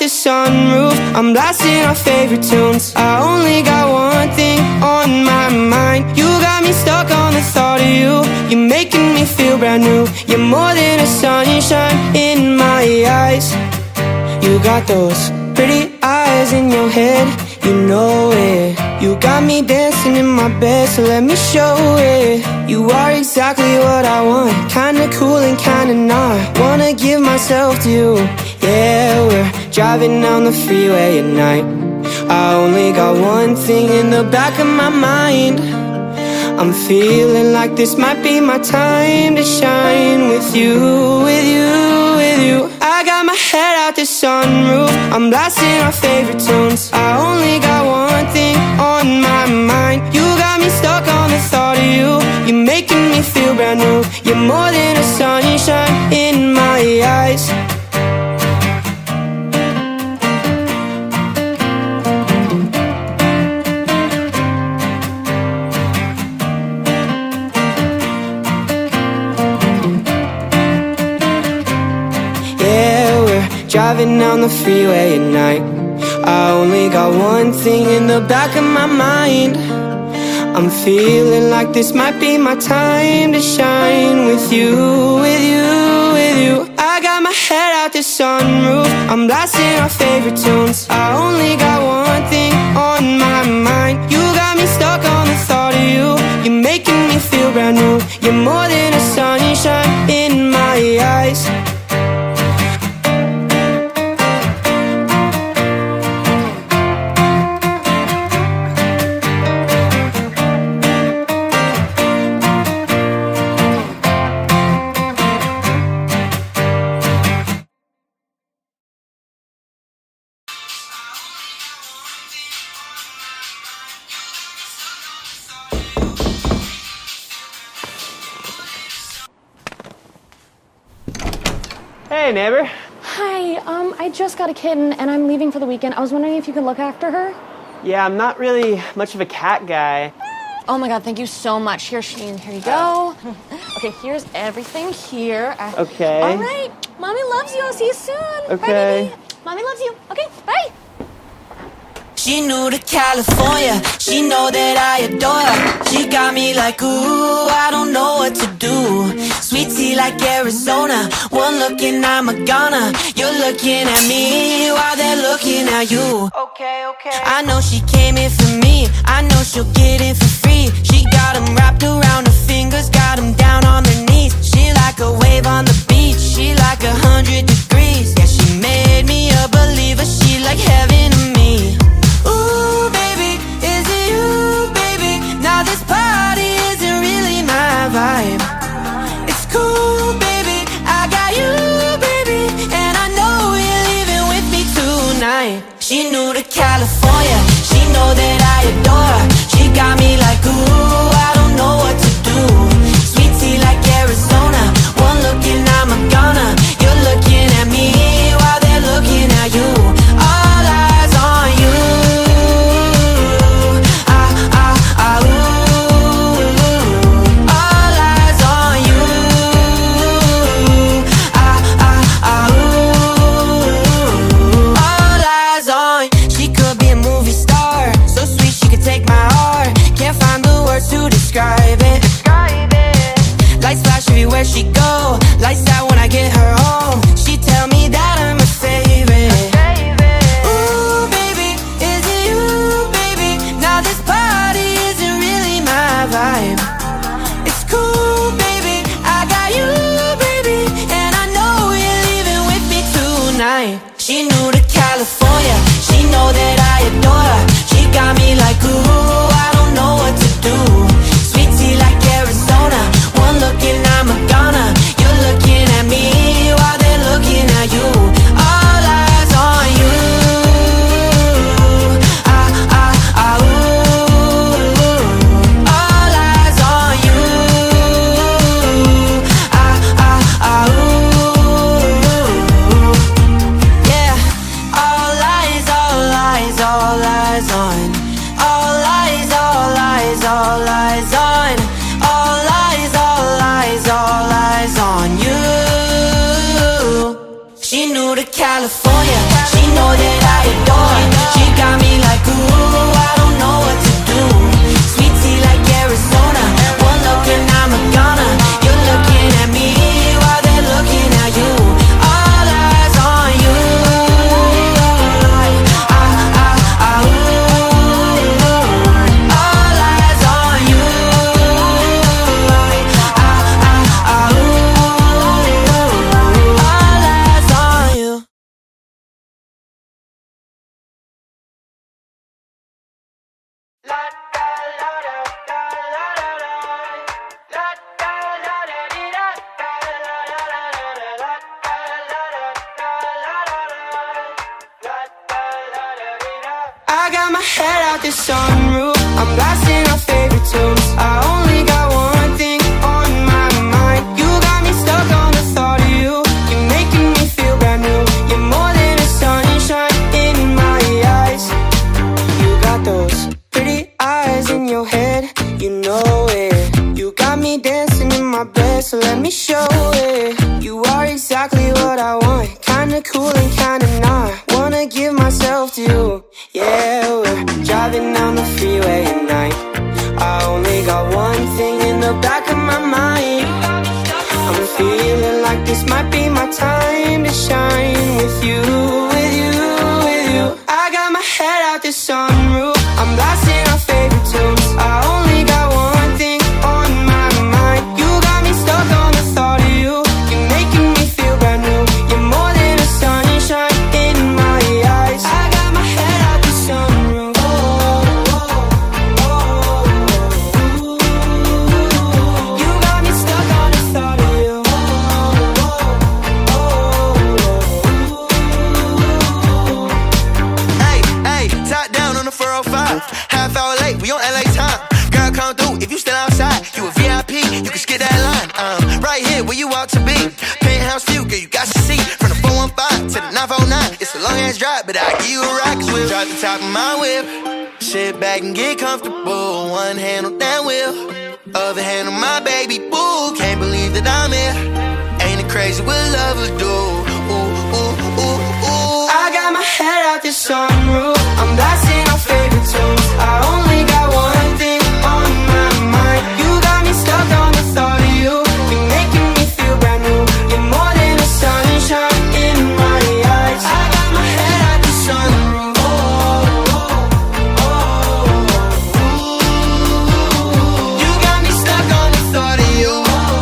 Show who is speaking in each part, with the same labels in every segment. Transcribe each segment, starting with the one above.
Speaker 1: the sunroof, I'm blasting our favorite tunes. I only got one thing on my mind. You got me stuck on the thought of you. You're making me feel brand new. You're more than a sunshine in my eyes. You got those pretty eyes in your head, you know it. You got me dancing in my bed, so let me show it. You are exactly what I want, kinda cool and kinda not. Wanna give myself to you. Yeah, we're driving down the freeway at night. I only got one thing in the back of my mind. I'm feeling like this might be my time to shine with you, with you, with you. I got my head out the sunroof, I'm blasting our favorite tunes. I only got one thing on my mind. You got me stuck on the thought of you. You're making me feel brand new. You're more than a sunshine in my eyes. Driving down the freeway at night. I only got one thing in the back of my mind. I'm feeling like this might be my time to shine with you, with you, with you. I got my head out the sunroof, I'm blasting our favorite tunes. I only got one thing on my mind. You got me stuck on the thought of you. You're making me feel brand new. You're more than a sunshine in my eyes.
Speaker 2: Hey, neighbor.
Speaker 3: Hi, I just got a kitten and I'm leaving for the weekend. I was wondering if you could look after her?
Speaker 2: Yeah, I'm not really much of a cat guy.
Speaker 3: Oh my god, thank you so much. Here you go. Okay, here's everything here.
Speaker 2: Okay.
Speaker 3: All right, Mommy loves you. I'll see you soon.
Speaker 2: Okay.
Speaker 3: Bye, baby. Mommy loves you. Okay, bye.
Speaker 1: She new to California, she know that I adore her. She got me like, ooh, I don't know what to do. Sweet tea like Arizona, one look and I'm a goner. You're looking at me while they're looking at you. Okay. I know she came here for me, I know she'll get it for free. She got them wrapped around her fingers, got them down on their knees. She like a wave on the beach, she like 100 degrees. Yeah, she made me a believer, she like heaven to me. Ooh, baby, is it you, baby? Now this party isn't really my vibe. It's cool, baby, I got you, baby, and I know you're leaving with me tonight. She new to California, she know that I adore her. She got me like, ooh, I don't know what to do. Sweet tea like Arizona, one look and I'm a goner. You're looking at me while they're looking at you. All eyes on you. Lights flash everywhere she go. Lights out when I get her home. She tell me that I'm her favorite. Ooh, baby, is it you, baby? Now this party isn't really my vibe. It's cool, baby, I got you, baby, and I know you're leaving with me tonight. She new to California, she know that I adore her. She got me like, ooh, I don't know what to do. Sweet tea like Arizona, one look and I'm a goner. You're looking at me while they're looking at you. All eyes on you. Ooh. All eyes on you. Ooh. Yeah. All eyes on. All eyes on. All eyes on you. She new to California, she know that I got my head out the sunroof, I'm blasting our favorite tunes. I only got one thing on my mind. You got me stuck on the thought of you. You're making me feel brand new. You're more than a sunshine in my eyes. You got those pretty eyes in your head, you know it. You got me dancing in my bed, so let me show it. You are exactly what I want, kinda cool and kinda not. Wanna give myself to you. Yeah, we're driving down the freeway at night. I only got one thing in the back of my mind. I'm feeling like this might be my time to shine with you, with you, with you. I got my head out the sunroof, I'm blasting our favorite tunes. I only got one thing on my mind. You got me stuck on the thought of you. You're making me feel brand new. You're more than a sunshine in my eyes. I got my head out the sunroof. You got me stuck on the thought of you.
Speaker 4: Hey, hey, top down on the 405. Half hour late, we on LA time. Girl, come through if you still outside. You a VIP, you can skip that line. Right here where you ought to be. Penthouse view, girl, you got your seat. From the 415 to the 949. It's a long ass drive, but I'll give you a ride, cause we'll drive the top of my whip. Sit back and get comfortable. One hand on that wheel, other hand on my baby boo. Can't believe that I'm here. Ain't it crazy what love will do? Ooh, ooh, ooh, ooh.
Speaker 1: I got my head out the sunroof, I'm blasting our favorite tunes. I only got one thing on my mind. You got me stuck on the thought of you. You're making me feel brand new. You're more than a sunshine in my eyes. I got my head out the sunroof. You got me stuck on the thought of you.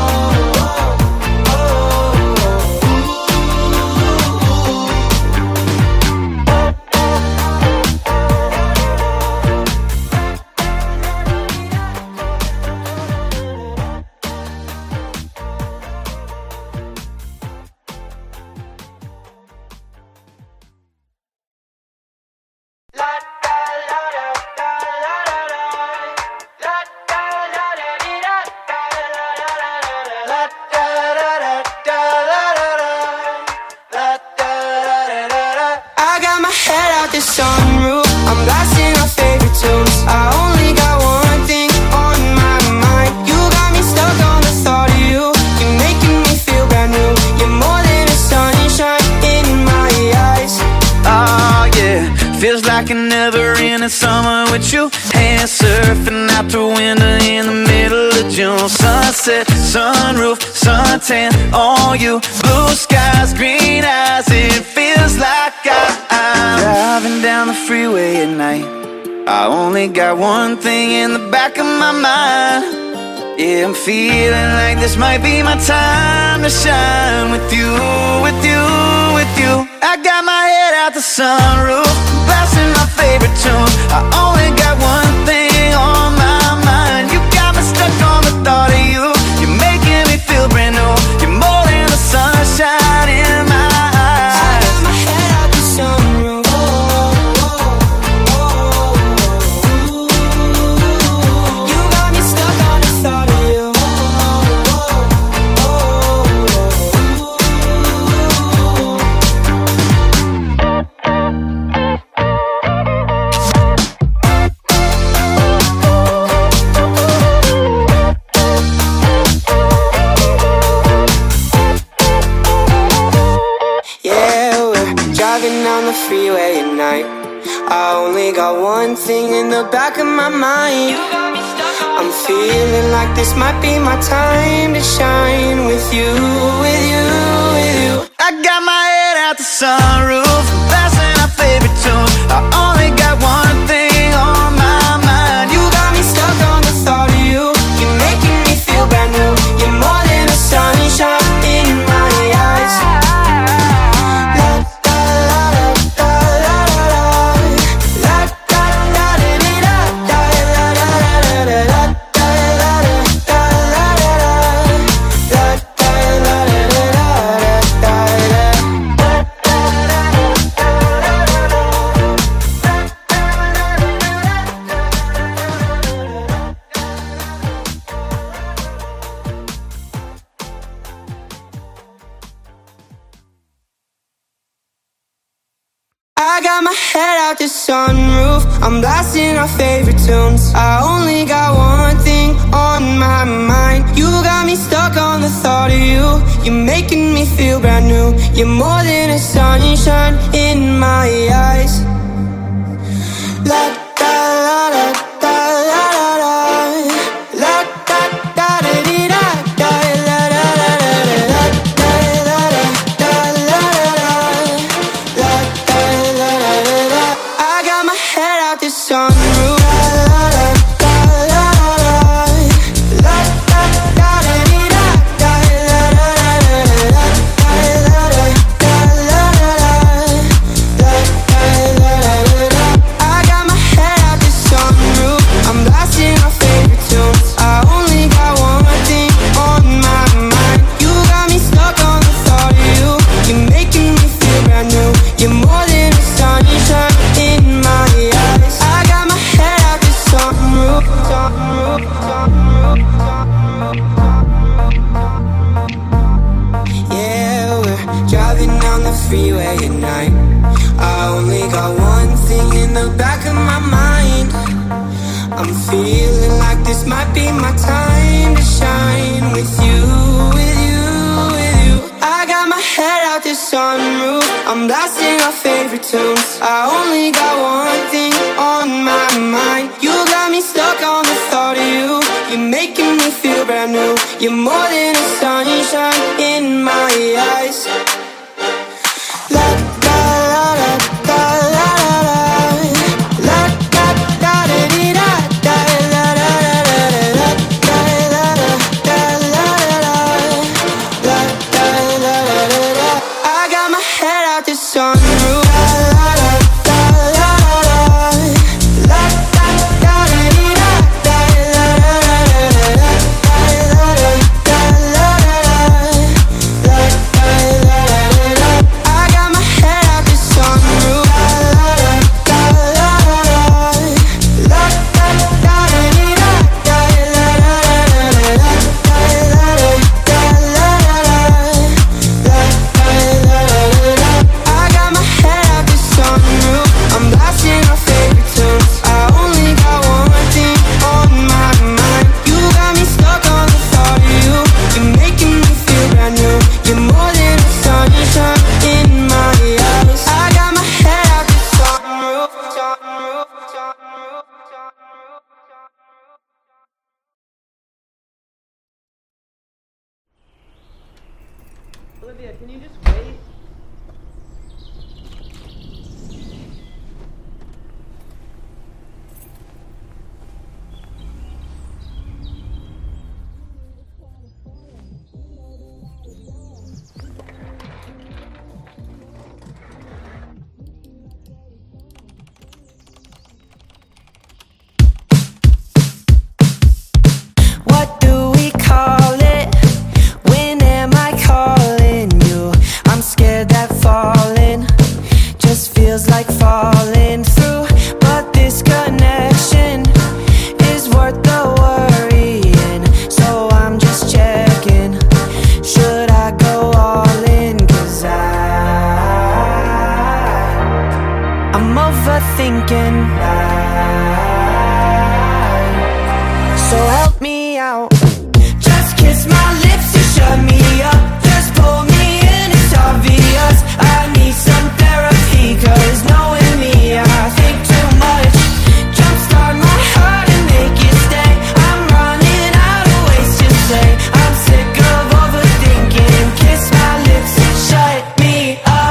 Speaker 1: I got my head out the sunroof, I'm blasting our favorite tunes. I only got one thing on my mind. You got me stuck on the thought of you. You're making me feel brand new. You're more than a sunshine in my eyes.
Speaker 5: Oh yeah, feels like a never-ending summer with you. Hand surfing out the window in the middle of June. Sunset, sunroof, suntan on you. Blue skies, green eyes, it feels like I'm driving down the freeway at night. I only got one thing in the back of my mind. Yeah, I'm feeling like this might be my time to shine with you, with you, with you. I got my head out the sunroof, blasting my favorite tune. I only got one thing on my mind. You got me stuck on the thought of you. You're making me feel brand new. You're more than the sunshine in my eyes.
Speaker 1: I got my head out the sunroof. You got me stuck on the thought of you. Driving down the freeway at night. I only got one thing in the back of my mind. I'm feeling like this might be my time to shine with you, with you, with you.
Speaker 5: I got my head out the sunroof, blasting our favorite tune. I only got one thing on my mind.
Speaker 1: You got me stuck on the thought of you. You're making me feel brand new. You're more than a sunshine in my eyes. I got my head out the sunroof, I'm blasting our favorite tunes. I only got one thing on my mind. You got me stuck on the thought of you. You're making me feel brand new. You're more than a sunshine in my eyes. La da la da da la da da. La da da da dee da da. La da da da da da la da la da. La da la da da. I got my head out the sunroof. La da da la da da. La da da da dee da da. La da da da da la da da la da. La da la da. I got my head out the sunroof, I'm blasting our favorite tunes. I only got one thing on my mind. You got me stuck on the thought of you. You're making me feel brand new. You're more than a sunshine in my eyes. I got my head out the sunroof, sunroof, sunroof, sunroof. Yeah, we're driving down the freeway at night. I only got one thing in the back of my mind. I'm feeling like this might be my time to shine. With you, with you, with you. I got my head out the sunroof, I'm blasting our favorite tunes. I only got one thing on my mind. You got me stuck on the thought of you. You're making me feel brand new. You're more than a sunshine in my eyes. La da la da da la da. La da da da dee da da. La da da da da la da la da. La da la da. I got my head out the sunroof. La da da la da. La da da da dee da da. La da da da la da. I got my head out the sunroof. La da da la da. La da da dee da da. La da I got my head out the sunroof, I'm blasting our favorite tunes. I only got one thing on my mind. You got me stuck on the thought of you. You're making me feel brand new. You're more than a sunshine in my eyes. I got my head out the sunroof, sunroof, sunroof, sunroof.
Speaker 2: Olivia, can you just wait?
Speaker 1: What do we call it? When am I calling you? I'm scared that falling just feels like falling through. But this connection is worth the worrying. So I'm just checking, should I go all in? 'Cause I'm overthinking. So help me out. Just kiss my lips to shut me up. Just pull me in, it's obvious. I need some therapy, 'cause knowing me, I think too much. Jumpstart my heart and make it stay. I'm running out of ways to say I'm sick of overthinking. Kiss my lips and shut me up.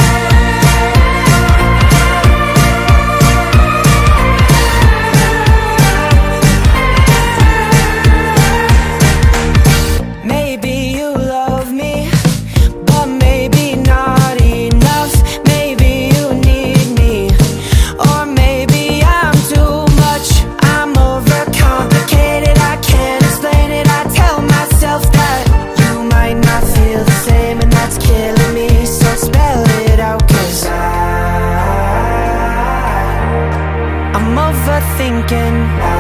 Speaker 1: Maybe you love me, but maybe not enough. Maybe you need me, or maybe I'm too much. I'm overcomplicated, I can't explain it. I tell myself that you might not feel the same, and that's killing me. So spell it out, 'cause I'm overthinking.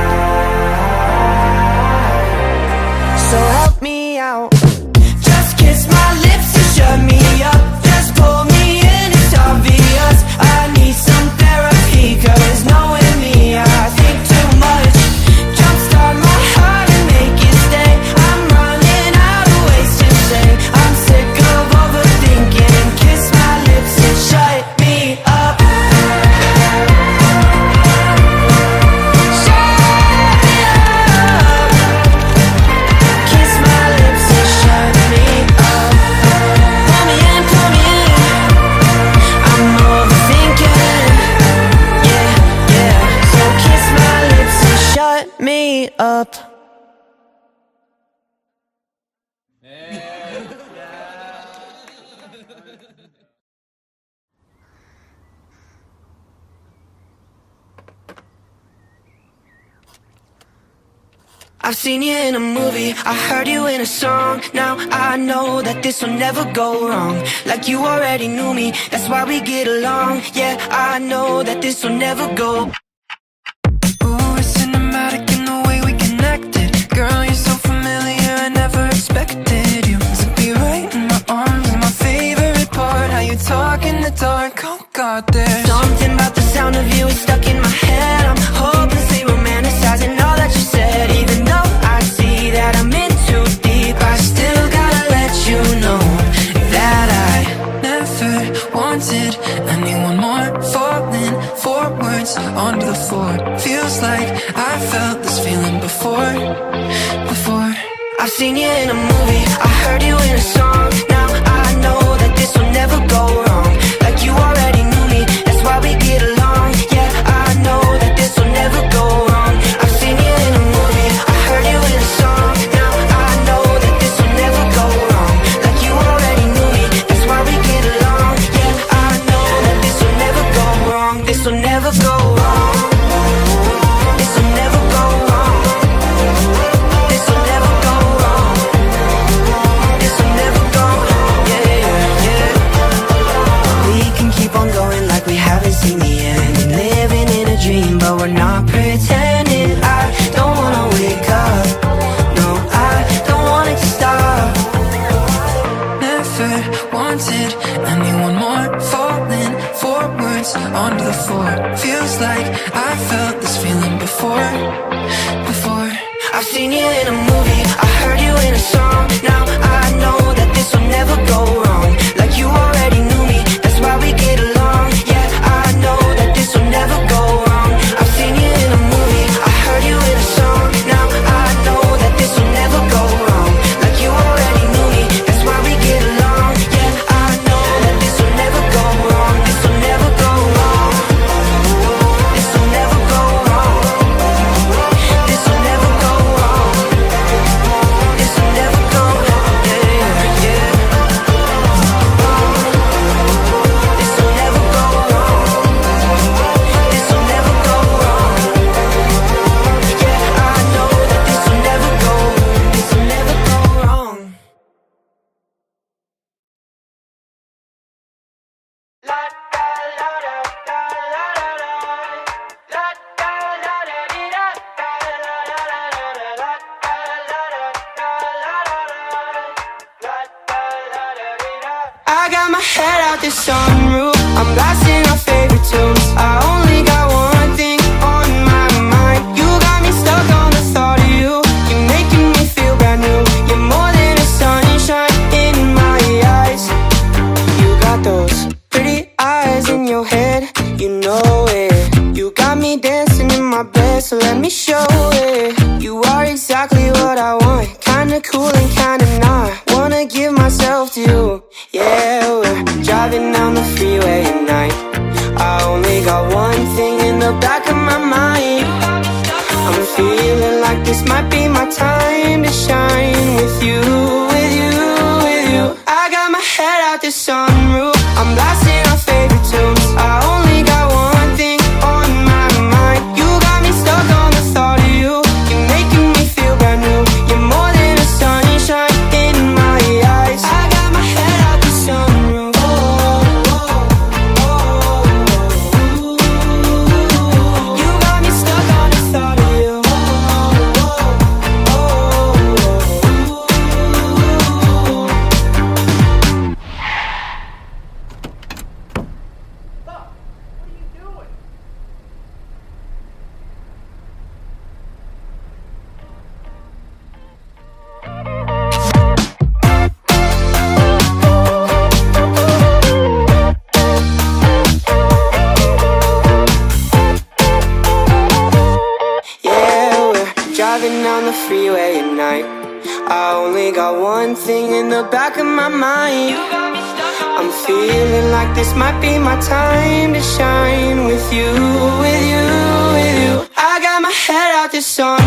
Speaker 1: So help me out. Just kiss my lips to shut me up. Just pull me in, it's obvious. I need me up. I've seen you in a movie, I heard you in a song. Now I know that this will never go wrong. Like you already knew me, that's why we get along. Yeah, I know that this will never go. Ooh, it's cinematic in the way we connected. Girl, you're so familiar, I never expected you to be right in my arms. And my favorite part, how you talk in the dark. Oh God, there's something about the sound of you is stuck in my head. I'm hopelessly romanticizing all that you said. Even though I see that I'm in too deep, I still gotta let you know that I never wanted anyone more. Falling forwards onto the floor. Feels like I felt this feeling before. I've seen you in a movie, I heard you in a song. Now I know that this will never go wrong. Like you already knew me, that's why we get along. Yeah, I know that this will never go wrong. I've seen you in a movie, I heard you in a song. Now I know that this will never go wrong. Like you already knew me, that's why we get along. Yeah, I know that this will never go wrong. This will never go wrong. This will never go wrong. This will never go wrong. This will never go wrong. Yeah, yeah. We can keep on going like we haven't seen the end. Living in a dream, but we're not pretending. I don't wanna wake up. No, I don't want it to stop. Never wanted anyone more. Falling forwards onto the floor. Feels like I felt this feeling before. I've seen you in a movie, I heard you in a song. Now I know that this will never go wrong. Like you already knew me, that's why we get along. Yeah, I know that this will never go wrong. I've seen you in a movie, I heard you in a song. Now I know that this will never go wrong. Like you already knew me, that's why we get along. Yeah, I know that this will never go wrong. This will never go wrong. This will never go wrong. This will never go wrong. This will never go wrong. Yeah, yeah. This will never go wrong. This will never go wrong. Yeah, I know that this will never go wrong. I got my head out the sunroof, I'm blasting our favorite tunes. I only got one thing on my mind. You got me stuck on the thought of you. You're making me feel brand new. You're more than a sunshine in my eyes. You got those pretty eyes in your head, you know it. You got me dancing in my bed, so let me show it. You are exactly what I want, kinda cool and kinda not. Wanna give myself to you. Yeah, we're driving down the freeway at night. I only got one thing in the back of my mind. I'm feeling like this might be my time to shine with you, with you, with you. I got my head out the sunroof, I'm blasting our favorite tunes. I only got one thing on my mind. You got me stuck on the thought of you. You're making me feel brand new. You're more than a sunshine in my eyes. I got my head out the sunroof. You got me stuck on the thought of you. Driving down the freeway at night. I only got one thing in the back of my mind. I'm feeling like this might be my time to shine with you, with you, with you. I got my head out the sun.